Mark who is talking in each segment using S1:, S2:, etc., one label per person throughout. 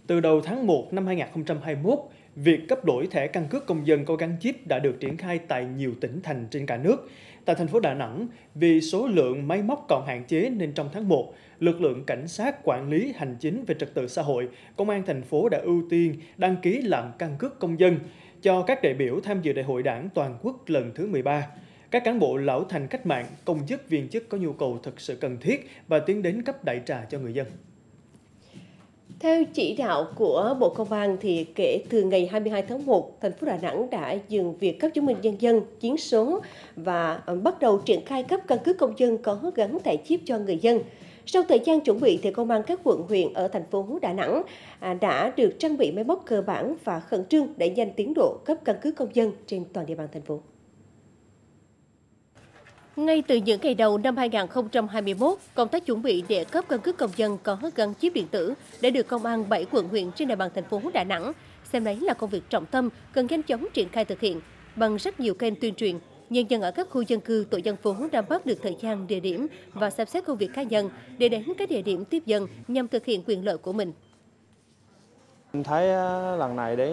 S1: Từ đầu tháng 1 năm 2021, việc cấp đổi thẻ căn cước công dân có gắn chip đã được triển khai tại nhiều tỉnh thành trên cả nước. Tại thành phố Đà Nẵng, vì số lượng máy móc còn hạn chế nên trong tháng 1, lực lượng cảnh sát quản lý hành chính về trật tự xã hội, công an thành phố đã ưu tiên đăng ký làm căn cước công dân cho các đại biểu tham dự Đại hội Đảng toàn quốc lần thứ 13. Các cán bộ lão thành cách mạng, công chức viên chức có nhu cầu thực sự cần thiết và tiến đến cấp đại trà cho người dân.
S2: Theo chỉ đạo của Bộ Công an thì kể từ ngày 22 tháng 1, thành phố Đà Nẵng đã dừng việc cấp chứng minh nhân dân, chiến số và bắt đầu triển khai cấp căn cước công dân có gắn thẻ chip cho người dân. Sau thời gian chuẩn bị thì công an các quận huyện ở thành phố Đà Nẵng đã được trang bị máy móc cơ bản và khẩn trương đẩy nhanh tiến độ cấp căn cước công dân trên toàn địa bàn thành phố. Ngay từ những ngày đầu năm 2021, công tác chuẩn bị để cấp căn cước công dân có gắn chip điện tử đã được Công an 7 quận huyện trên địa bàn thành phố Đà Nẵng xem đấy là công việc trọng tâm cần nhanh chóng triển khai thực hiện. Bằng rất nhiều kênh tuyên truyền, nhân dân ở các khu dân cư, tổ dân phố nắm bắt được thời gian, địa điểm và xem xét công việc cá nhân để đến các địa điểm tiếp dân nhằm thực hiện quyền lợi của mình.
S3: Em thấy lần này đến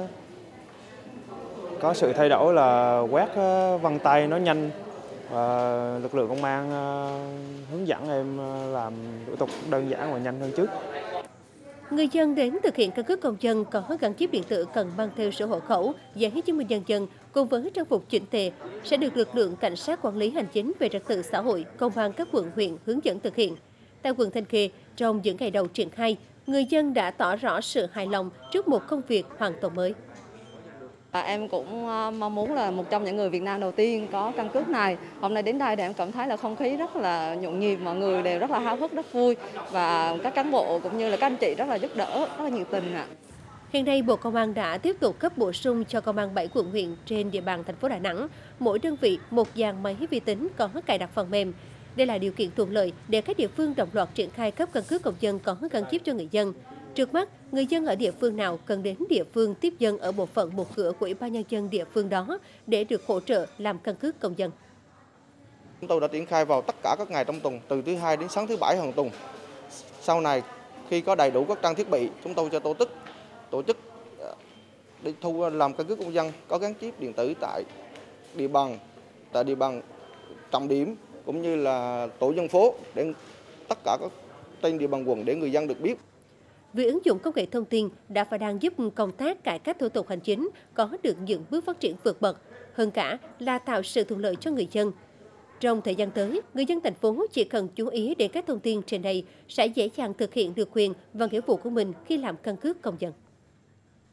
S3: có sự thay đổi là quét vân tay nó nhanh. Và lực lượng công an hướng dẫn em làm thủ tục đơn giản và nhanh hơn trước.
S2: Người dân đến thực hiện căn cước công dân có gắn chip điện tử cần mang theo sổ hộ khẩu, giấy chứng minh nhân dân cùng với trang phục chỉnh tề sẽ được lực lượng cảnh sát quản lý hành chính về trật tự xã hội, công an các quận huyện hướng dẫn thực hiện. Tại quận Thanh Khê, trong những ngày đầu triển khai, người dân đã tỏ rõ sự hài lòng trước một công việc hoàn toàn mới.
S4: Em cũng mong muốn là một trong những người Việt Nam đầu tiên có căn cước này. Hôm nay đến đây thì em cảm thấy là không khí rất là nhộn nhịp, mọi người đều rất là háo hức, rất vui và các cán bộ cũng như là các anh chị rất là giúp đỡ, rất là nhiệt tình ạ.
S2: Hiện nay, Bộ Công an đã tiếp tục cấp bổ sung cho Công an 7 quận huyện trên địa bàn thành phố Đà Nẵng, mỗi đơn vị một dàn máy vi tính có cài đặt phần mềm. Đây là điều kiện thuận lợi để các địa phương đồng loạt triển khai cấp căn cước công dân có gắn chip cho người dân. Trước mắt, người dân ở địa phương nào cần đến địa phương tiếp dân ở bộ phận một cửa của Ủy ban Nhân dân địa phương đó để được hỗ trợ làm căn cước công dân.
S5: Chúng tôi đã triển khai vào tất cả các ngày trong tuần, từ thứ Hai đến sáng thứ Bảy hàng tuần. Sau này, khi có đầy đủ các trang thiết bị, chúng tôi cho tổ chức để làm căn cước công dân có gắn chip điện tử tại địa bàn trọng điểm cũng như là tổ dân phố để tất cả các trên địa bàn quận để người dân được biết.
S2: Việc ứng dụng công nghệ thông tin đã và đang giúp công tác cải cách thủ tục hành chính có được những bước phát triển vượt bậc, hơn cả là tạo sự thuận lợi cho người dân. Trong thời gian tới, người dân thành phố chỉ cần chú ý đến các thông tin trên đây sẽ dễ dàng thực hiện được quyền và nghĩa vụ của mình khi làm căn cước công dân.